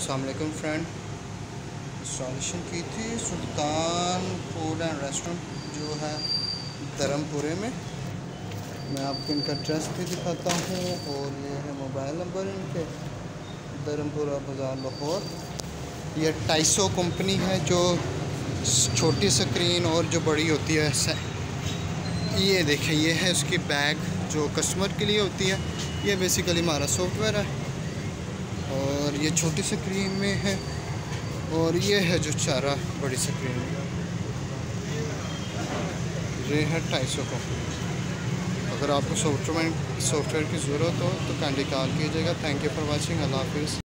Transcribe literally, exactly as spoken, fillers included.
अस्सलाम वालेकुम friend. Installation की थी सुल्तान फूड एंड रेस्टोरेंट जो है धर्मपुरे में। मैं आपको इनका एड्रेस भी दिखाता हूँ और ये है मोबाइल नंबर इनके, धर्मपुरा बाज़ार लाहौर। ये टाइसो कंपनी है जो छोटी स्क्रीन और जो बड़ी होती है। ये देखें, ये है उसकी बैग जो कस्टमर के लिए होती है। ये बेसिकली हमारा सॉफ्टवेयर है और ये छोटी स्क्रीन में है और ये है जो चारा बड़ी स्क्रीन में। ये है टाइसो को। अगर आपको सॉफ्टवेयर सॉफ्टवेयर की ज़रूरत हो तो काइंडली कॉल कीजिएगा। Thank you for watching. अल्लाह हाफिज़।